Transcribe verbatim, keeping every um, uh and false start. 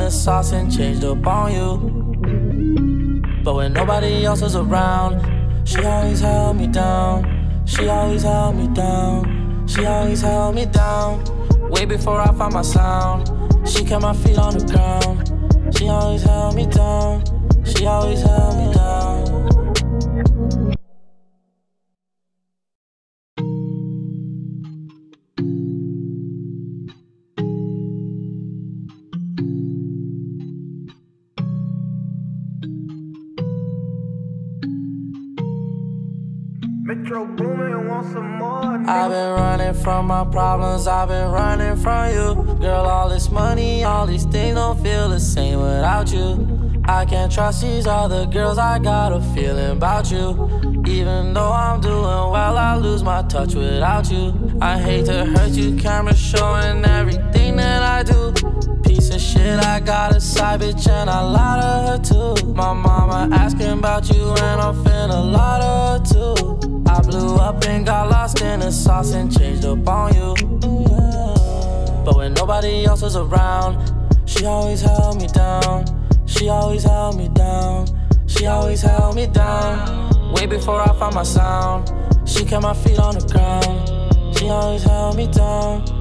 the sauce and changed up on you. But when nobody else was around, she always held me down. She always held me down. She always held me down. Way before I found my sound, she kept my feet on the ground. She always held me down. She always held me down. Metro Boomin, want some more? I've been running from my problems, I've been running from you. Girl, all this money, all these things don't feel the same without you. I can't trust these other girls, I got a feeling about you. Even though I'm doing well, I lose my touch without you. I hate to hurt you, camera showing everything that I do. Piece of shit, I got a side bitch and I lie to her too. My mama asking about you and I'm finna lie to her too. I blew up and got lost in the sauce and changed up on you. But when nobody else was around, she always held me down. She always held me down. She always held me down. Way before I found my sound, she kept my feet on the ground. She always held me down.